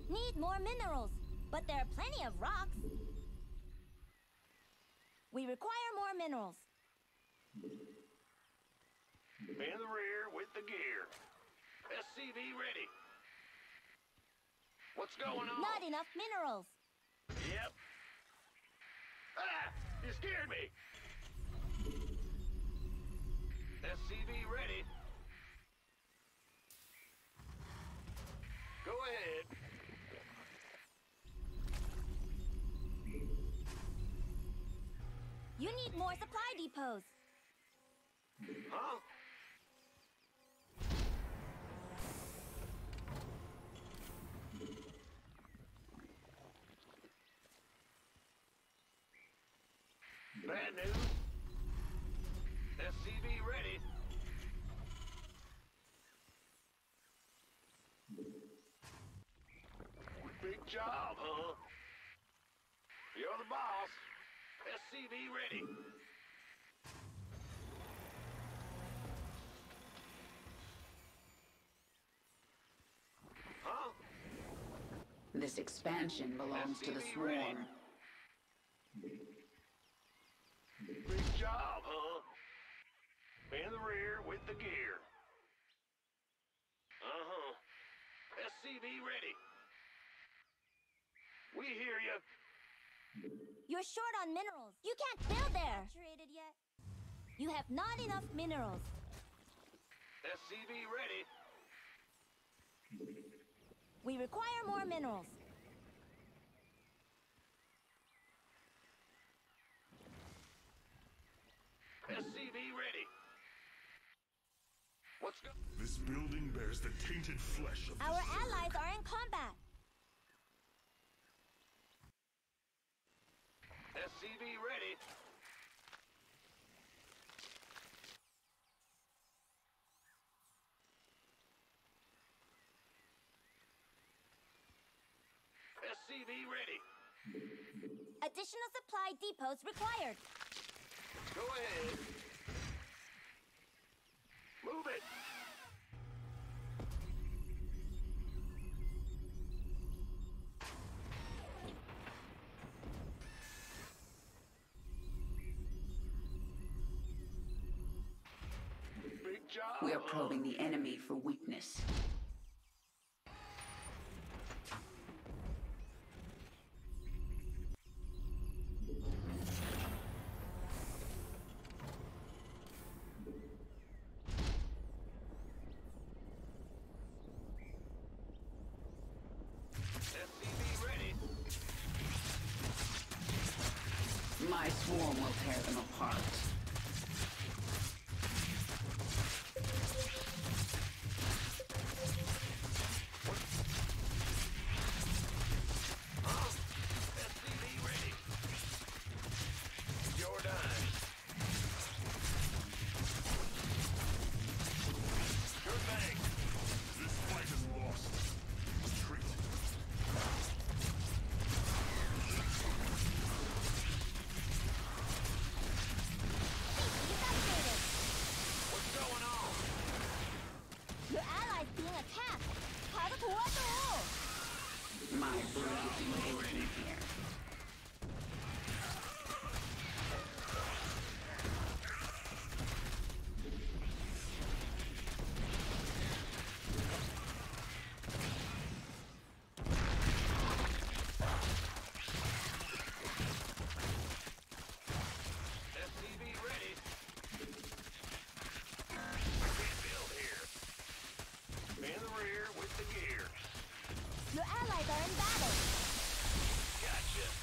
Need more minerals, but there are plenty of rocks. We require more minerals. In the rear with the gear. SCV ready. What's going on? Not enough minerals. Yep. Ah! You scared me! SCV ready. Go ahead. You need more supply depots. Huh? Bad news. SCV ready. Big job, huh? You're the boss. SCV ready. Huh? This expansion belongs to the SCV Swarm. Big job, huh? In the rear with the gear. Uh-huh. SCV ready. We hear you. You're short on minerals. You can't build there. Saturated yet? You have not enough minerals. SCV ready. We require more minerals. SCV ready. What's go? This building bears the tainted flesh of the Our Zerg. allies are in combat. SCV ready. SCV ready. Additional supply depots required. Go ahead. Move it. Big job. We are probing the enemy for weakness. SCV ready. My Swarm will tear them apart. SCV ready. You're done. Sure thing. This fight is lost. Retreat. Safety is updated. What's going on? Your allies being attacked. 가서 도와줘. My brood is waiting here. SCV ready. Can't build here. In the rear with the gear. Your allies are in battle. Gotcha.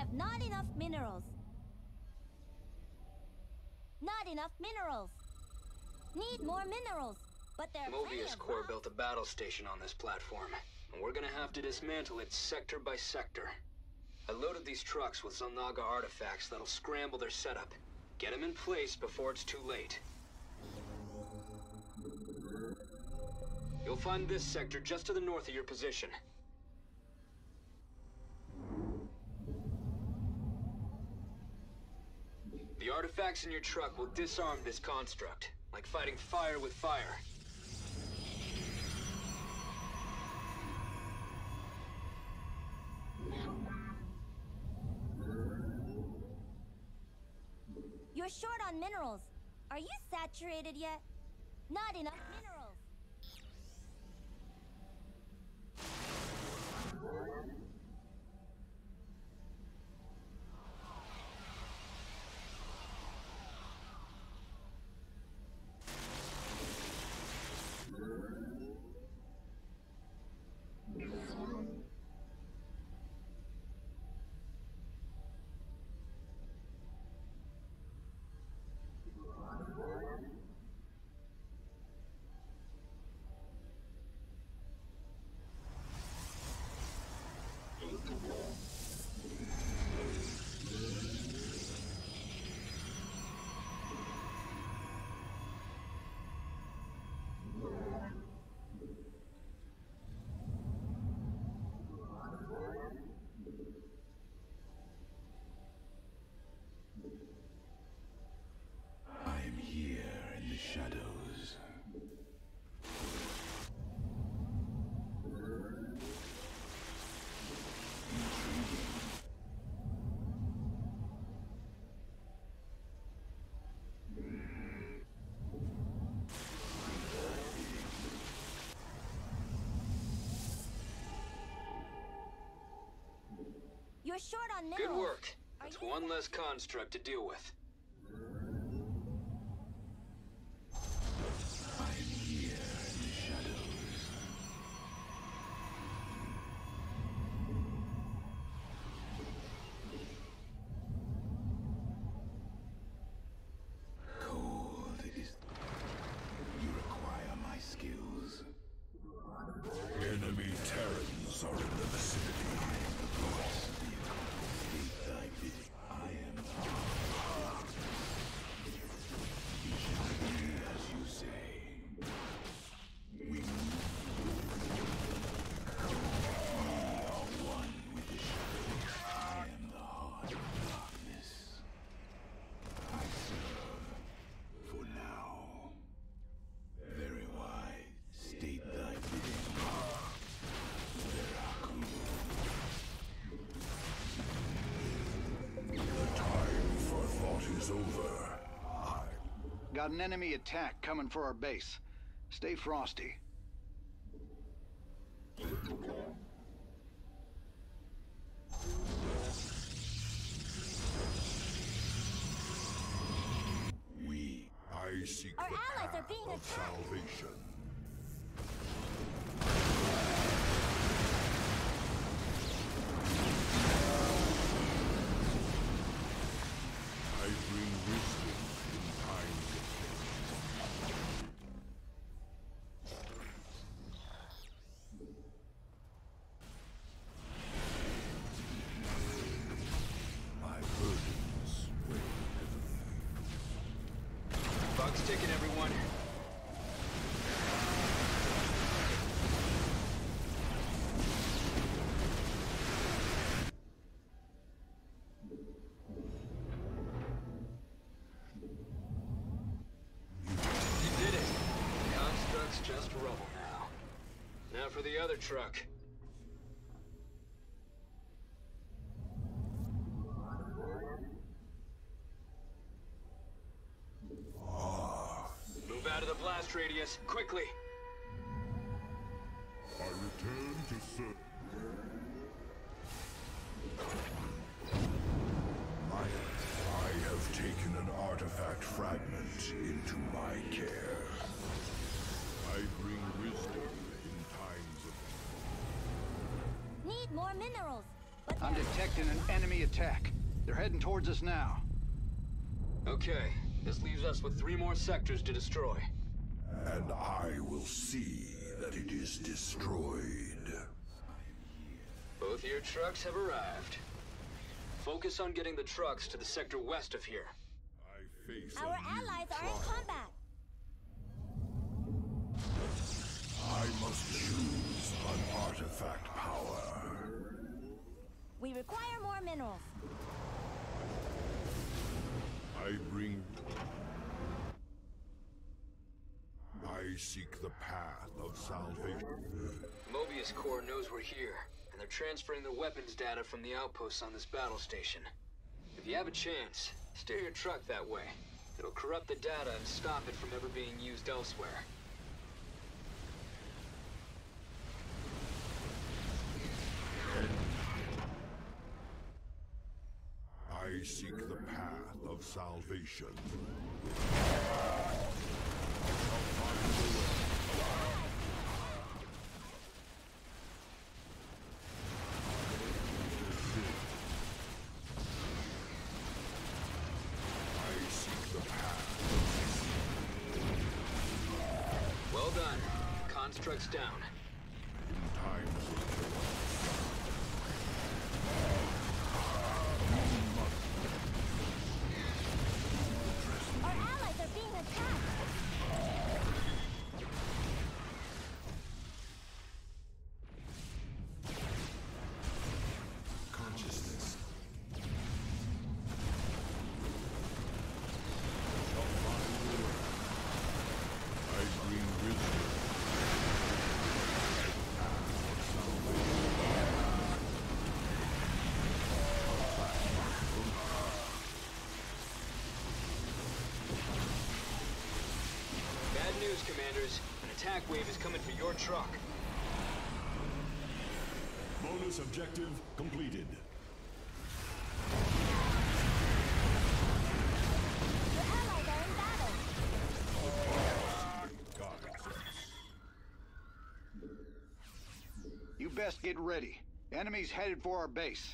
have not enough minerals. Not enough minerals. Need more minerals. But there are plenty Mobius of Corps rock. built a battle station on this platform, and we're gonna have to dismantle it sector by sector. I loaded these trucks with Xel'Naga artifacts that'll scramble their setup. Get them in place before it's too late. You'll find this sector just to the north of your position. The artifacts in your truck will disarm this construct, like fighting fire with fire. You're short on minerals. Are you saturated yet? Not enough minerals. I am here in the shadows. You're short on minerals. Good work. Are That's you one less construct to deal with. I am here in the shadows. Cold is... You require my skills. Enemy Terrans are in the vicinity. Thy bidding. I am the heart. It shall be as you say. We are one with the shadows. I am the heart of darkness. I serve for now. Very wide. State thy bidding. The time for thought is over. Got an enemy attack coming for our base. Stay frosty. I seek Our the allies are path being of attacked. salvation. I bring wisdom in times of my burdens weigh heavily. Bugs ticking, everyone. You did it. Construct's just rubble now. Now for the other truck. Move out of the blast radius, quickly! I return to serve. I have taken an artifact fragment into my care. I bring wisdom in times of... Need more minerals. But I'm detecting an enemy attack. They're heading towards us now. Okay, this leaves us with 3 more sectors to destroy. And I will see that it is destroyed. Both your trucks have arrived. Focus on getting the trucks to the sector west of here. I face Our allies are in combat. I must choose an artifact power. We require more minerals. I seek the path of salvation. Mobius Corps knows we're here, and they're transferring their weapons data from the outposts on this battle station. If you have a chance, steer your truck that way. It'll corrupt the data and stop it from ever being used elsewhere. I seek the path of salvation. I seek the path. Well done. Construct's down. In times of Our allies are being attacked. consciousness. I bring wisdom. Bad news, Commanders. An attack wave is coming for your truck. Bonus objective completed. Your allies are in battle. Guides us. You best get ready. Enemies headed for our base.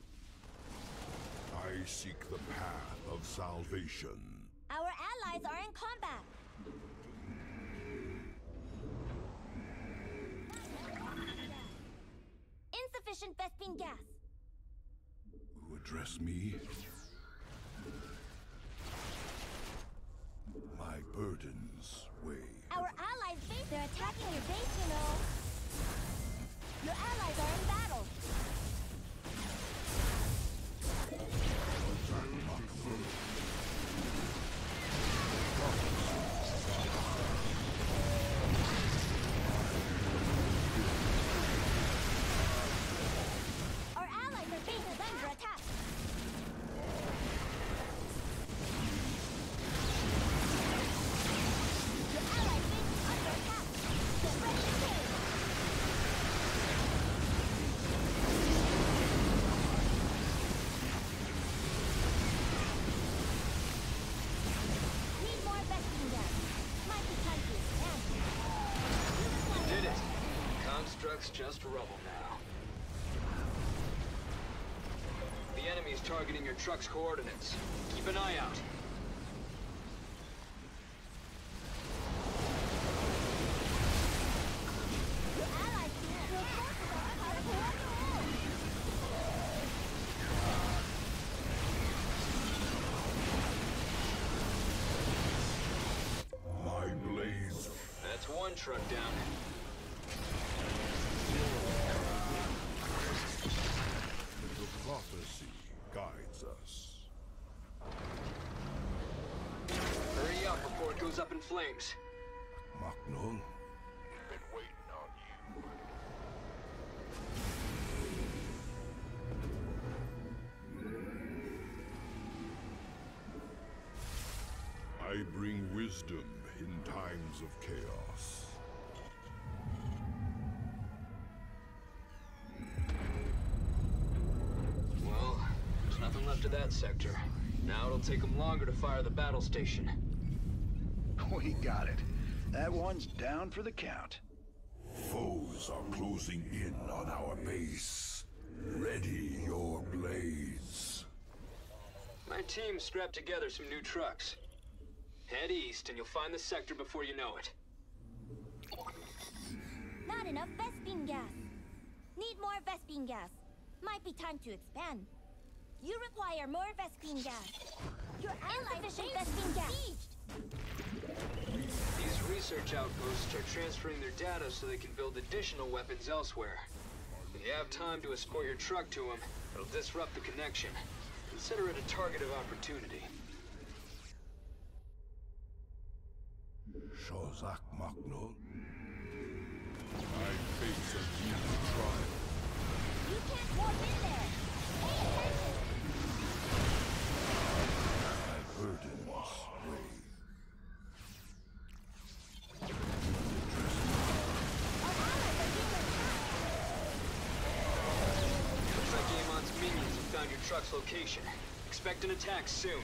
I seek the path of salvation. Our allies are in combat. Insufficient Vespine gas. Who address me? My burdens weigh. Our allies' base. They're attacking your base, you know. Your allies are in battle. Our allies are being under attack. Your allies' base is under attack. Get ready to save. Need more Vespine gas. Might be time to expand. Did it. Construct's just rubble now. The enemy's targeting your truck's coordinates. Keep an eye out. Your allies your forces are powerful after all. My blaze. That's one truck down. The prophecy guides us. Hurry up before it goes up in flames. Maknul. Been waiting on you. I bring wisdom in times of chaos. Well, there's nothing left of that sector. Now it'll take them longer to fire the battle station. We got it. That one's down for the count. Foes are closing in on our base. Ready your blades. My team strapped together some new trucks. Head east and you'll find the sector before you know it. Not enough Vespene gas. Need more Vespene gas. Might be time to expand. You require more Vespene gas. Your insufficient Vespene gas. These research outposts are transferring their data so they can build additional weapons elsewhere. If you have time to escort your truck to them, it'll disrupt the connection. Consider it a target of opportunity. Shozak Maknul. I face a new trial. You can't walk in there. Pay attention. My burdens weigh. Our allies are being attacked. Looks like Amon's minions have found your truck's location. Expect an attack soon.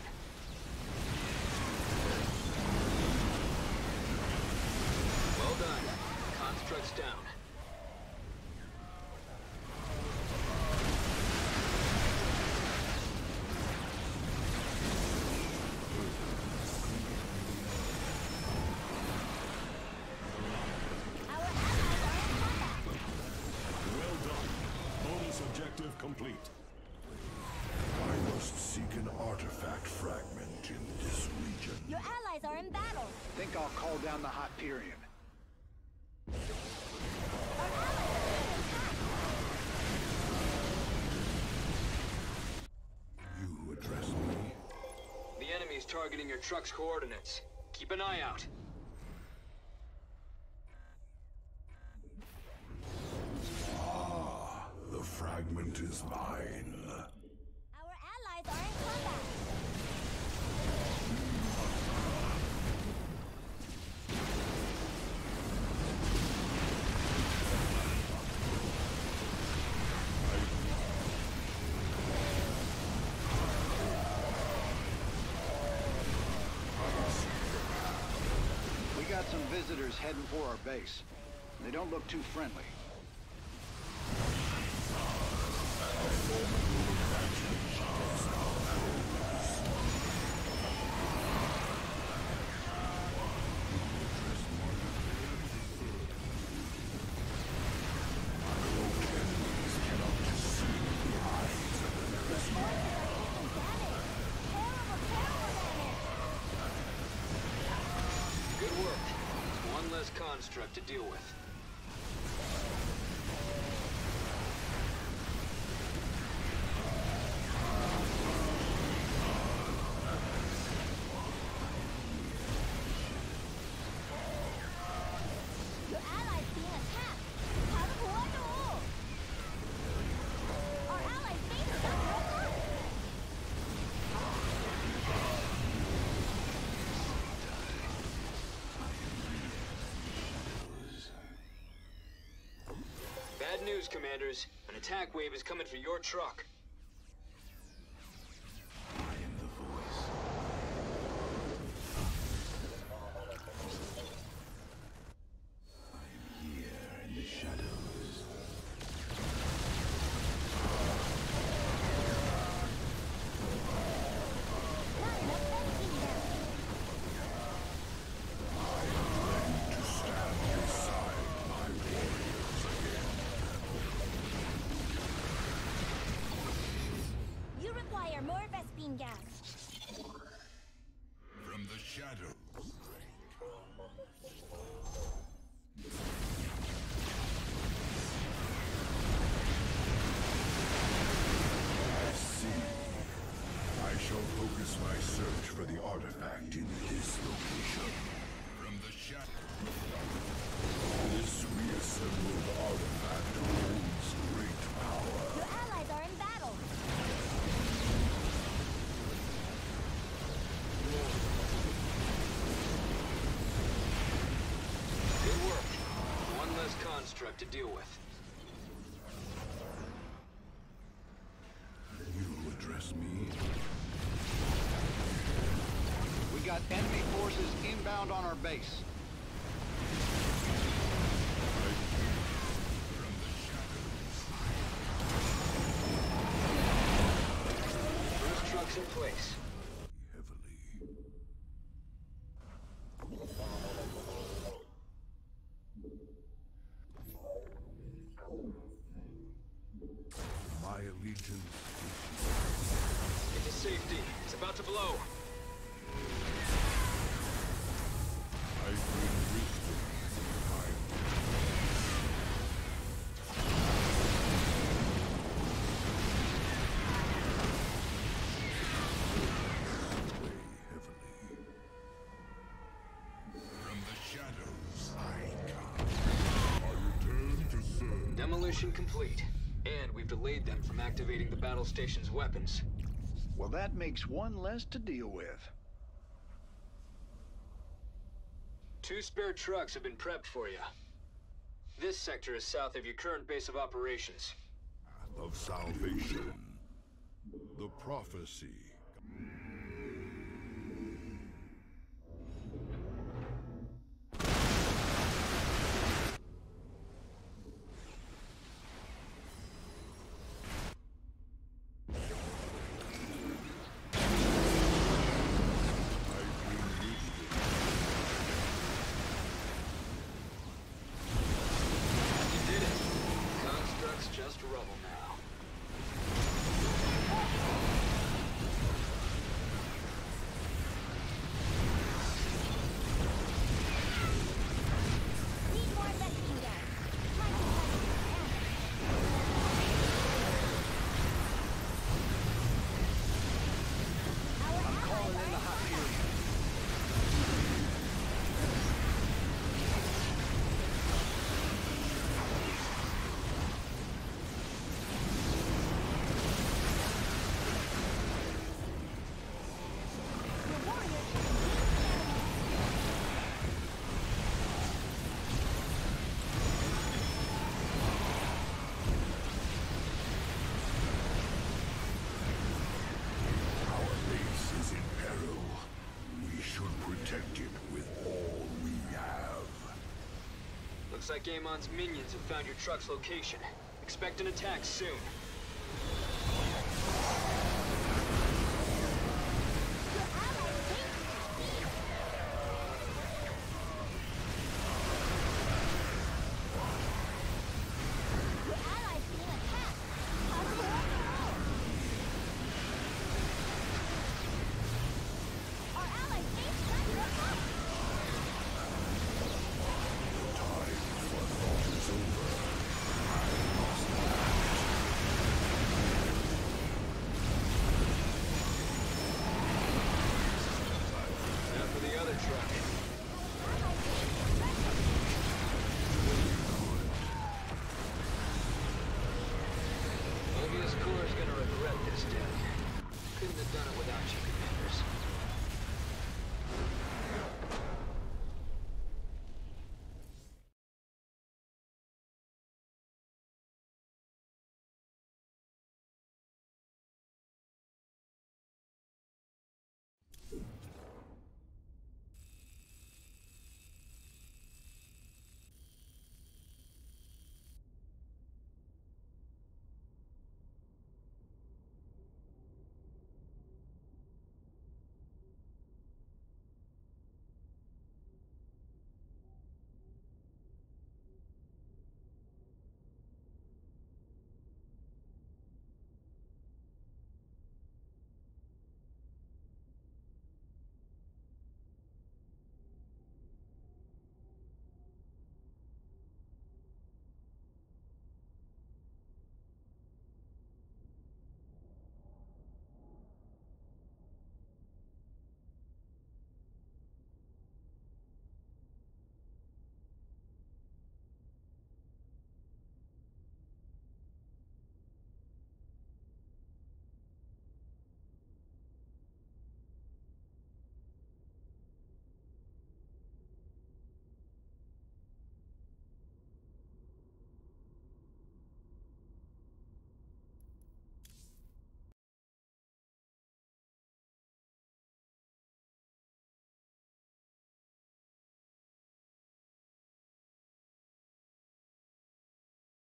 Well done. Construct's down. Our allies are in combat. Well done. Bonus objective complete. I must seek an artifact fragment in this region. Your allies are in battle. Think I'll call down the Hyperion. Our allies are being attacked. You address me? The enemy's targeting your truck's coordinates. Keep an eye out. The fragment is mine. Our allies are in combat. We got some visitors heading for our base. They don't look too friendly. Good work. It's one less construct to deal with. Your allies being attacked. Our allies' base got broken up. Bad news, Commanders. An attack wave is coming for your truck. Not enough Vespene gas. You require more Vespene gas. From the shadows. I see. I shall focus my search for the artifact in this location. From the shadows. This reassembled artifact holds great power. Your allies are in battle. Good work. One less construct to deal with. You address me? We got enemy forces inbound on our base. From the shadows. trucks in place. Heavily. My allegiance Into safety. It's about to blow. I bring wisdom to my way heavily. From the shadows I come. I return to serve. Demolition complete. And we've delayed them from activating the battle station's weapons. Well, that makes one less to deal with. 2 spare trucks have been prepped for you. This sector is south of your current base of operations. Of salvation. The prophecy. You did it. Construct's just rubble now. Need more Vespene gas. Might be time to expand. Our allies are in combat. The warriors should Our base is in peril. We should protect it with all we have. Looks like Amon's minions have found your truck's location. Expect an attack soon.